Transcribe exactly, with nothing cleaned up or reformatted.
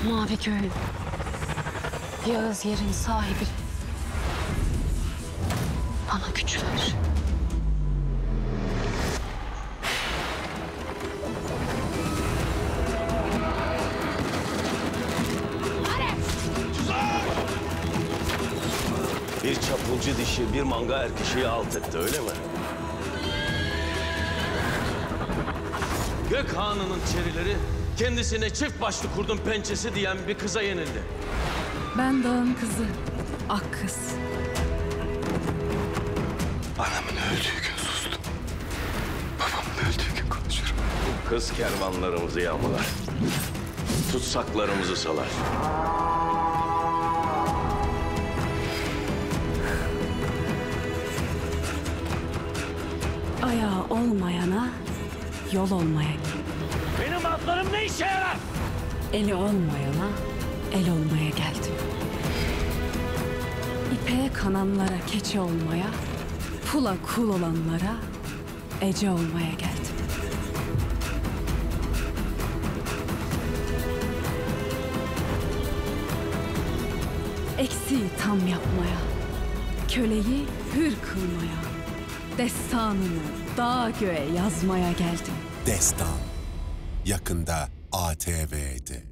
Mavi göğün, Yağız yerin sahibi. Bana güç ver. Bir çapulcu dişi bir manga erkeği alt etti, öyle mi? Gök Hanı'nın çerileri kendisine çift başlı kurdun pençesi diyen bir kıza yenildi. Ben dağın kızı, ak kız. Anamın öldüğü gün sustum. Babamın öldüğü gün konuşurum. Bu kız kervanlarımızı yağmalar. Tutsaklarımızı salar. Ayağı olmayana yol olmaya gel. Benim atlarım ne işe yarar? Eli olmayana el olmaya geldim. İpeğe kananlara keçe olmaya, pula kul olanlara ece olmaya geldim. Eksiği tam yapmaya, köleyi hür kılmaya, destanını dağ göğe yazmaya geldim. Destan yakında A T V'de.